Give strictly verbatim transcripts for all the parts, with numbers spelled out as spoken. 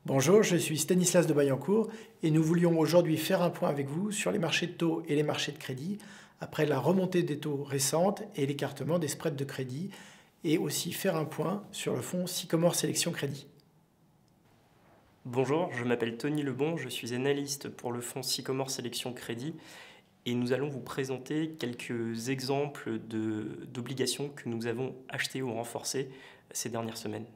Bonjour, je suis Stanislas de Bayancourt et nous voulions aujourd'hui faire un point avec vous sur les marchés de taux et les marchés de crédit après la remontée des taux récente et l'écartement des spreads de crédit et aussi faire un point sur le fonds Sycomore Sélection Crédit. Bonjour, je m'appelle Tony Lebon, je suis analyste pour le fonds Sycomore Sélection Crédit et nous allons vous présenter quelques exemples de- d'obligations que nous avons achetées ou renforcées ces dernières semaines.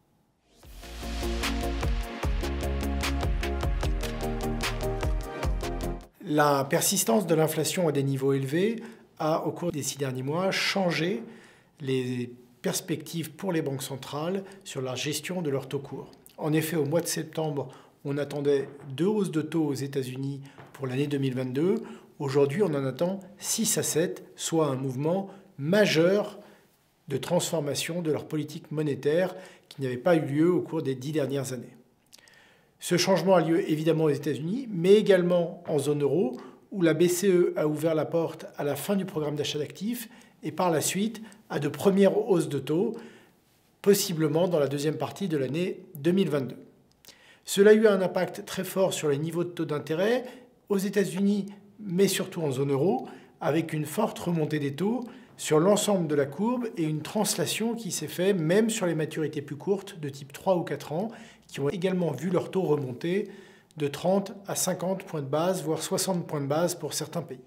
La persistance de l'inflation à des niveaux élevés a, au cours des six derniers mois, changé les perspectives pour les banques centrales sur la gestion de leurs taux courts. En effet, au mois de septembre, on attendait deux hausses de taux aux États-Unis pour l'année deux mille vingt-deux. Aujourd'hui, on en attend six à sept, soit un mouvement majeur de transformation de leur politique monétaire qui n'avait pas eu lieu au cours des dix dernières années. Ce changement a lieu évidemment aux États-Unis, mais également en zone euro, où la B C E a ouvert la porte à la fin du programme d'achat d'actifs et par la suite à de premières hausses de taux, possiblement dans la deuxième partie de l'année deux mille vingt-deux. Cela a eu un impact très fort sur les niveaux de taux d'intérêt aux États-Unis, mais surtout en zone euro, avec une forte remontée des taux sur l'ensemble de la courbe et une translation qui s'est faite même sur les maturités plus courtes de type trois ou quatre ans, qui ont également vu leur taux remonter de trente à cinquante points de base, voire soixante points de base pour certains pays.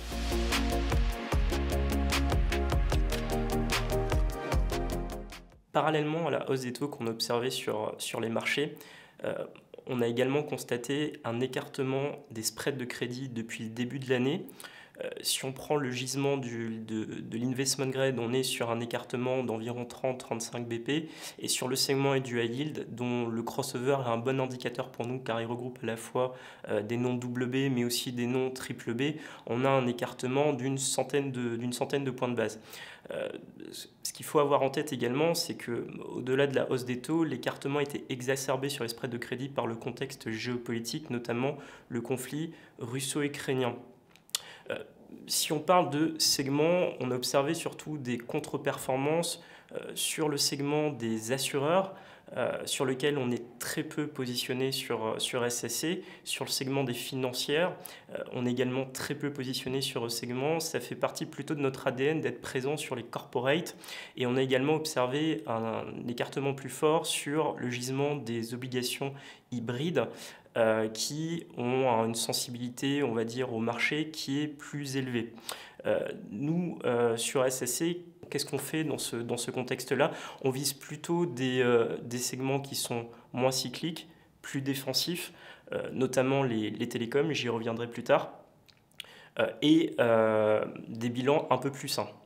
Parallèlement à la hausse des taux qu'on a observée sur, sur les marchés, euh, on a également constaté un écartement des spreads de crédit depuis le début de l'année. Euh, si on prend le gisement du, de, de l'investment grade, on est sur un écartement d'environ trente à trente-cinq B P. Et sur le segment et du high yield, dont le crossover est un bon indicateur pour nous car il regroupe à la fois euh, des noms double B mais aussi des noms triple B, on a un écartement d'une centaine de, d'une centaine de points de base. Euh, ce qu'il faut avoir en tête également, c'est qu'au-delà de la hausse des taux, l'écartement était exacerbé sur les spreads de crédit par le contexte géopolitique, notamment le conflit russo-ukrainien. Euh, si on parle de segments, on a observé surtout des contre-performances euh, sur le segment des assureurs, euh, sur lequel on est très peu positionné sur, sur S S C. Sur le segment des financières, euh, on est également très peu positionné sur ce segment. Ça fait partie plutôt de notre A D N d'être présent sur les corporates. Et on a également observé un, un écartement plus fort sur le gisement des obligations hybrides, Euh, qui ont une sensibilité, on va dire, au marché qui est plus élevée. Euh, nous, euh, sur S S C, qu'est-ce qu'on fait dans ce, dans ce contexte-là? On vise plutôt des, euh, des segments qui sont moins cycliques, plus défensifs, euh, notamment les, les télécoms, j'y reviendrai plus tard, euh, et euh, des bilans un peu plus sains.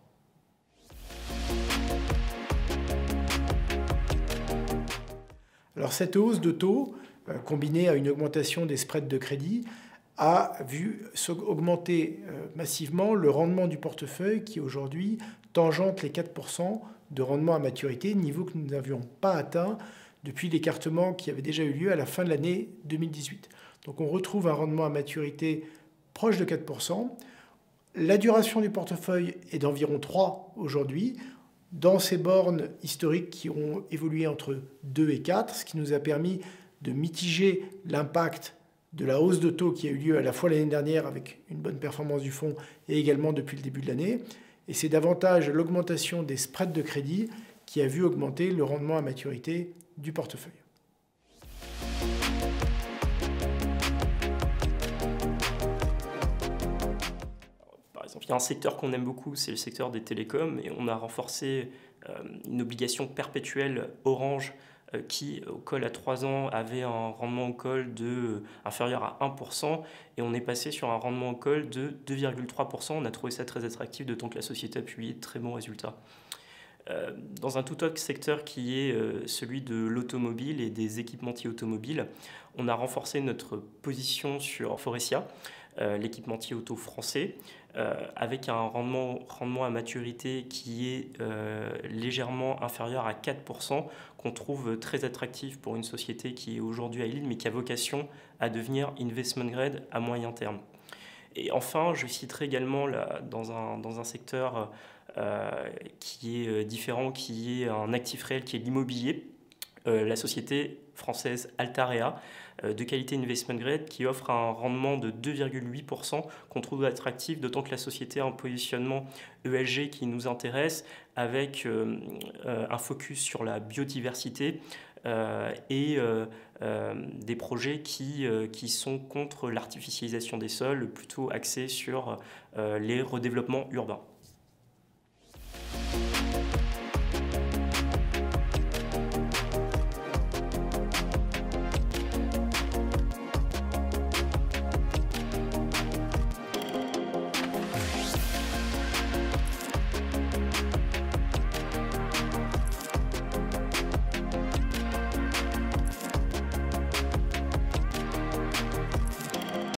Alors cette hausse de taux, euh, combinée à une augmentation des spreads de crédit, a vu augmenter euh, massivement le rendement du portefeuille qui aujourd'hui tangente les quatre pour cent de rendement à maturité, niveau que nous n'avions pas atteint depuis l'écartement qui avait déjà eu lieu à la fin de l'année deux mille dix-huit. Donc on retrouve un rendement à maturité proche de quatre pour cent. La duration du portefeuille est d'environ trois aujourd'hui, dans ces bornes historiques qui ont évolué entre deux et quatre, ce qui nous a permis de mitiger l'impact de la hausse de taux qui a eu lieu à la fois l'année dernière avec une bonne performance du fonds et également depuis le début de l'année. Et c'est davantage l'augmentation des spreads de crédit qui a vu augmenter le rendement à maturité du portefeuille. Par exemple, il y a un secteur qu'on aime beaucoup, c'est le secteur des télécoms, et on a renforcé euh, une obligation perpétuelle Orange euh, qui, au call à trois ans, avait un rendement au call de, euh, inférieur à un pour cent, et on est passé sur un rendement au call de deux virgule trois pour cent. On a trouvé ça très attractif, d'autant que la société a publié de très bons résultats. Euh, dans un tout autre secteur qui est euh, celui de l'automobile et des équipementiers automobiles, on a renforcé notre position sur Forestia, euh, l'équipementier auto français, euh, avec un rendement, rendement à maturité qui est euh, légèrement inférieur à quatre pour cent, qu'on trouve très attractif pour une société qui est aujourd'hui à Lille, mais qui a vocation à devenir investment grade à moyen terme. Et enfin, je citerai également là, dans, un, dans un secteur euh, qui est différent, qui est un actif réel, qui est l'immobilier. euh, la société française Altarea, euh, de qualité investment grade, qui offre un rendement de deux virgule huit pour cent qu'on trouve attractif, d'autant que la société a un positionnement E S G qui nous intéresse, avec euh, euh, un focus sur la biodiversité euh, et euh, euh, des projets qui, euh, qui sont contre l'artificialisation des sols, plutôt axés sur euh, les redéveloppements urbains.